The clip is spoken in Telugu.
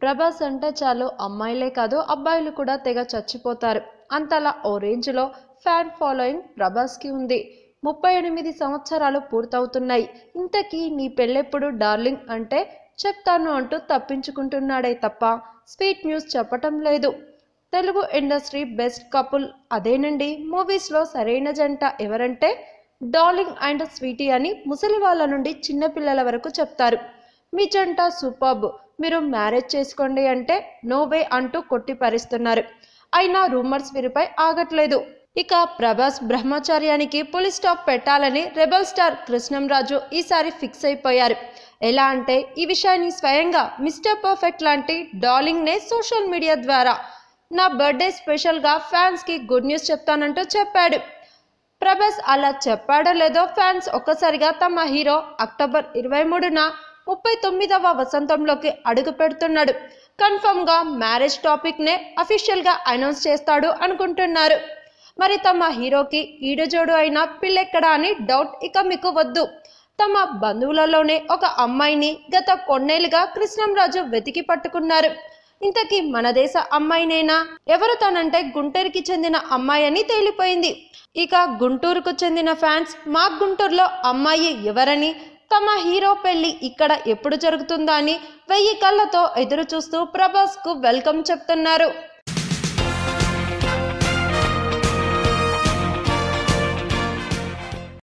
ప్రభాస్ అంటే చాలు అమ్మాయిలే కాదు అబ్బాయిలు కూడా తెగ చచ్చిపోతారు. అంతలా ఓ రేంజ్లో ఫ్యాన్ ఫాలోయింగ్ ప్రభాస్కి ఉంది. 38 సంవత్సరాలు పూర్తవుతున్నాయి. ఇంతకీ నీ పెళ్ళెప్పుడు డార్లింగ్ అంటే చెప్తాను అంటూ తప్పించుకుంటున్నాడే తప్ప స్వీట్ న్యూస్ చెప్పటం లేదు. తెలుగు ఇండస్ట్రీ బెస్ట్ కపుల్ అదేనండి. మూవీస్లో సరైన జంట ఎవరంటే డార్లింగ్ అండ్ స్వీటీ అని ముసలి వాళ్ళ నుండి చిన్నపిల్లల వరకు చెప్తారు. మీ జంట సూపర్బ్, మీరు మ్యారేజ్ చేసుకోండి అంటే నో వే అంటూ కొట్టిపరిస్తున్నారు. అయినా రూమర్స్ వీరిపై ఆగట్లేదు. ఇక ప్రభాస్ బ్రహ్మచార్యానికి పులి స్టాప్ పెట్టాలని రెబల్ స్టార్ కృష్ణంరాజు ఈసారి ఫిక్స్ అయిపోయారు. ఎలా అంటే ఈ విషయాన్ని స్వయంగా మిస్టర్ పర్ఫెక్ట్ లాంటి డార్లింగ్నే సోషల్ మీడియా ద్వారా నా బర్త్డే స్పెషల్గా ఫ్యాన్స్కి గుడ్ న్యూస్ చెప్తానంటూ చెప్పాడు. ప్రభాస్ అలా చెప్పాడో లేదో ఫ్యాన్స్ ఒక్కసారిగా తమ హీరో అక్టోబర్ 23న 39వ వసంతంలోకి అడుగు పెడుతున్నాడు, కన్ఫర్మ్గా మ్యారేజ్ టాపిక్నే అఫీషియల్గా అనౌన్స్ చేస్తాడు అనుకుంటున్నారు. మరి తమ హీరోకి ఈడజోడు అయిన పిల్లెక్కడా అని డౌట్ ఇక మీకు వద్దు. తమ బంధువులలోనే ఒక అమ్మాయిని గత కొన్నేళ్లుగా కృష్ణంరాజు వెతికి పట్టుకున్నారు. ఇంతకీ మన దేశ అమ్మాయినేనా? ఎవరు తనంటే గుంటూరుకి చెందిన అమ్మాయి అని తేలిపోయింది. ఇక గుంటూరుకు చెందిన ఫ్యాన్స్ మా గుంటూరులో అమ్మాయి ఎవరని, తమ హీరో పెళ్లి ఇక్కడ ఎప్పుడు జరుగుతుందా అని 1000 కళ్ళతో ఎదురు చూస్తూ ప్రభాస్కు వెల్కమ్ చెప్తున్నారు.